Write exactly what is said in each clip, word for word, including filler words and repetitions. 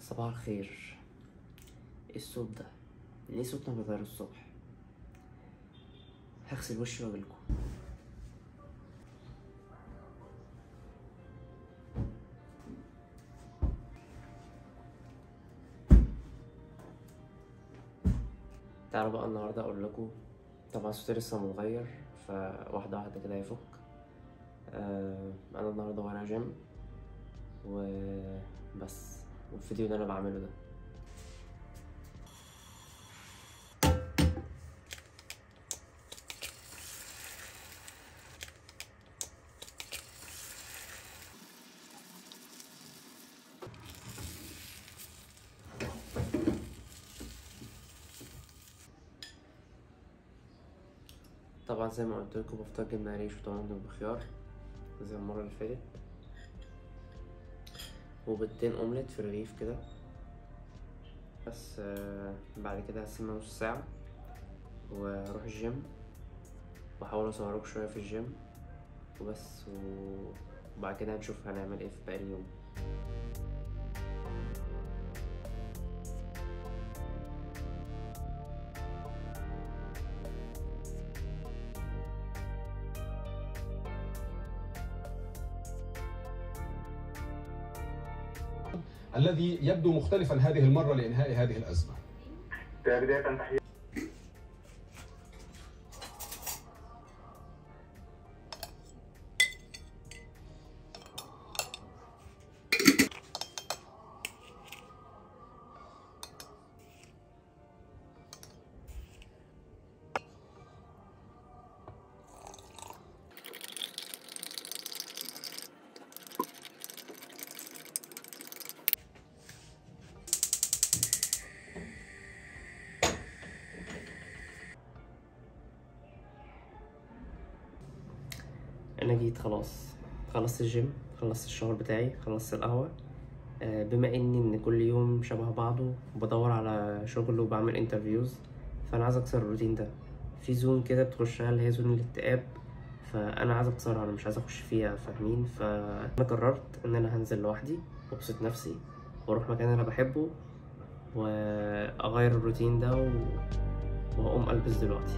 صباح الخير. ايه الصوت ده؟ ليه صوتنا بيتغير الصبح؟ هغسل وشي واجيلكوا. تعالوا بقى النهارده اقول لكم. طبعا صوتي لسه متغير، فواحده واحده كده هيفك. آه انا النهارده وانا جيم وبس، والفيديو اللي انا بعمله ده طبعا زي ما قلت لكم بفطر جبنه قريش وطماطم بخيار زي المره اللي فاتت، وبيضتين اومليت في الرغيف كده بس. آه بعد كده هسيبها نص ساعه واروح الجيم واحاول اصورك شويه في الجيم وبس، وبعد كده هنشوف هنعمل ايه في باقي اليوم. الذي يبدو مختلفا هذه المرة لإنهاء هذه الأزمة. بداية تحية انا جيت خلاص، خلصت الجيم، خلصت الشاور بتاعي، خلصت القهوه. آه، بما اني ان كل يوم شبه بعضه وبدور على شغل وبعمل انترفيوز، فانا عايز اكسر الروتين ده. في زون كده بتخشها اللي هي زون الاكتئاب، فانا عايز اكسرها، انا مش عايز اخش فيها، فاهمين؟ فانا قررت ان انا هنزل لوحدي وابسط نفسي واروح مكان انا بحبه واغير الروتين ده و... وهقوم البس دلوقتي.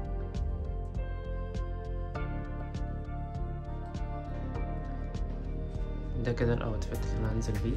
ده كده الاوتفيت اللي انا هنزل بيه.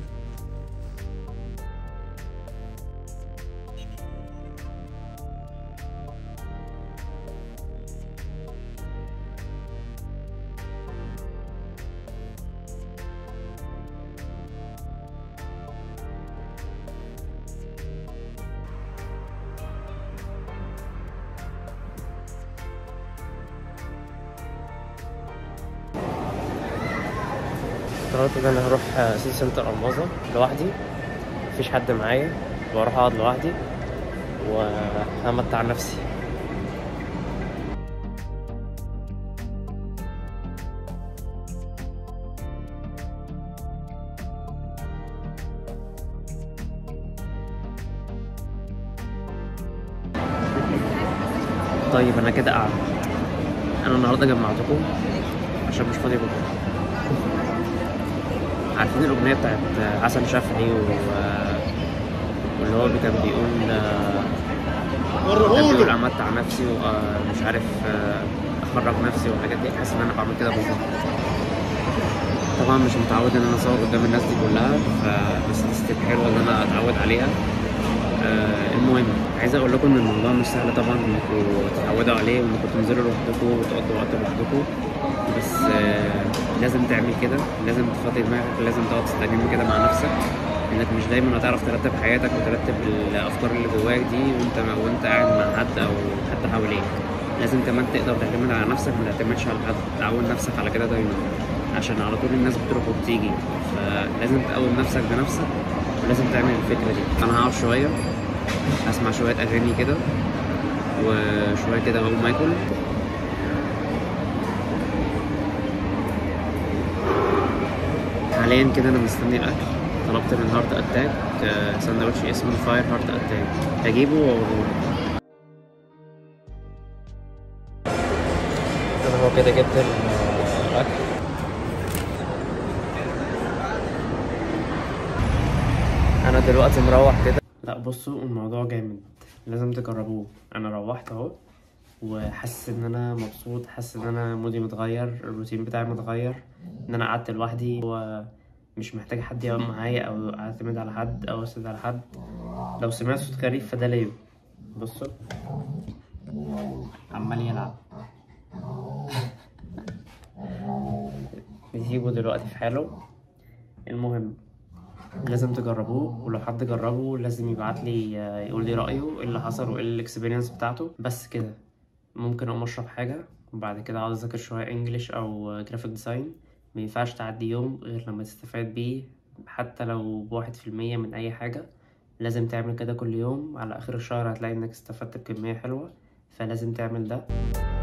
قررت ان انا هروح سيتي سنتر الماظة لوحدي، مفيش حد معايا، واروح اقعد لوحدي وهمتع نفسي. طيب انا كده قاعد، انا النهارده جمعتكم عشان مش فاضي بكره. عارفين الأغنية بتاعت حسن شافعي و... واللي هو كان بيقول كان بيقول أمتع نفسي ومش عارف أخرج نفسي والحاجات دي؟ حاسس إن أنا بعمل كده بالظبط. طبعا مش متعود إن أنا أصور قدام الناس دي كلها، فبس دي ستيب حلوة إن أنا أتعود عليها. المهم عايز أقول لكم إن الموضوع مش سهل طبعا إنكم تتعودوا عليه وإنكم تنزلوا لوحدكم وتقضوا وقت لوحدكم، بس لازم تعمل كده، لازم تفضي دماغك، لازم تقعد تستجم كده مع نفسك، انك مش دايما هتعرف ترتب حياتك وترتب الافكار اللي جواك دي وانت وانت قاعد مع حد او حد حواليك. لازم كمان تقدر تعتمد على نفسك، ما تعتمدش على حد، تعود نفسك على كده دايما، عشان على طول الناس بتروح وبتيجي، فلازم تقوم نفسك بنفسك ولازم تعمل الفكره دي. انا هقعد شويه اسمع شويه اغاني كده وشويه كده اقوم اكل. حاليا كده انا مستني الاكل. طلبت من هارت اتاك ساندوتش اسمه فاير هارت اتاك، هجيبه واوريه. انا هو كده جبت الاكل. انا دلوقتي مروح كده. لا بصوا الموضوع جامد، لازم تجربوه. انا روحت اهو وحاسس ان انا مبسوط، حاسس ان انا مودي متغير، الروتين بتاعي متغير، ان انا قعدت لوحدي ومش محتاج حد يقعد معايا او اعتمد على حد او اسند على حد. لو سمعت صوت غريب فده ليه. بصوا عمال يلعب بيسيبه دلوقتي في حاله. المهم لازم تجربوه، ولو حد جربه لازم يبعت لي يقول لي رايه ايه اللي حصل وايه الاكسبيرينس بتاعته. بس كده ممكن اقوم اشرب حاجه وبعد كده اقعد اذاكر شويه انجليش او جرافيك ديزاين. ما ينفعش تعدي يوم غير لما تستفاد بيه، حتى لو بواحد في المية من اي حاجه. لازم تعمل كده كل يوم، على اخر الشهر هتلاقي انك استفدت بكميه حلوه، فلازم تعمل ده.